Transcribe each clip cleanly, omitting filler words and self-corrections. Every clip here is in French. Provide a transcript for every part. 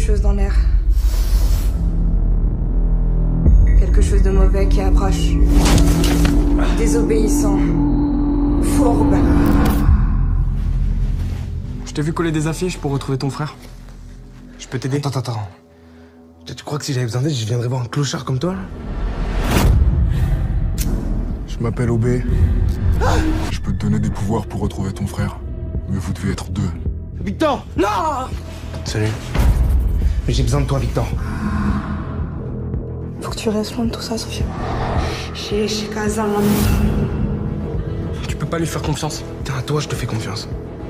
chose dans l'air. Quelque chose de mauvais qui approche. Désobéissant. Fourbe. Je t'ai vu coller des affiches pour retrouver ton frère. Je peux t'aider? Attends. Tu crois que si j'avais besoin d'aide, je viendrais voir un clochard comme toi, là? Je m'appelle OB. Je peux te donner des pouvoirs pour retrouver ton frère. Mais vous devez être deux. Victor! Non! Salut. Mais j'ai besoin de toi, Victor. Faut que tu restes loin de tout ça, Sophia. Chez Kazan. Tu peux pas lui faire confiance. Tiens, à toi, je te fais confiance.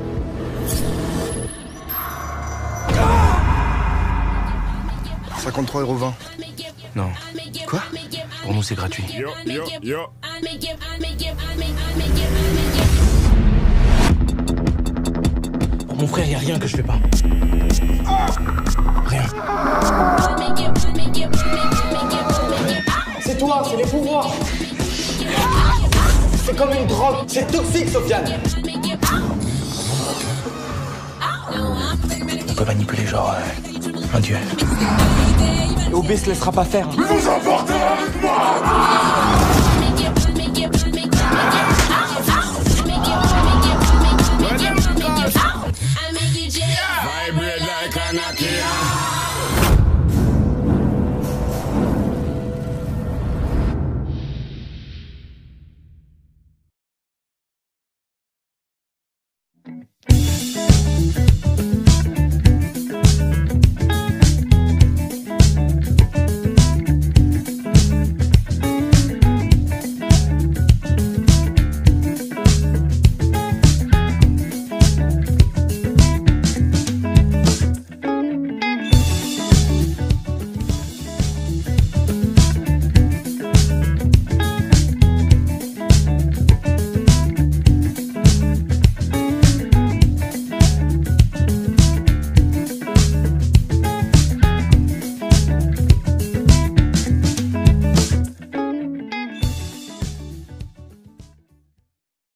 « 53,20 €. Non. Quoi? Pour nous, c'est gratuit. Yo. Pour mon frère, y a rien que je fais pas. Rien. C'est toi, c'est les pouvoirs. C'est comme une drogue, c'est toxique, Sofiane. On peut manipuler genre un dieu. OB se laissera pas faire. Vous emportez avec moi!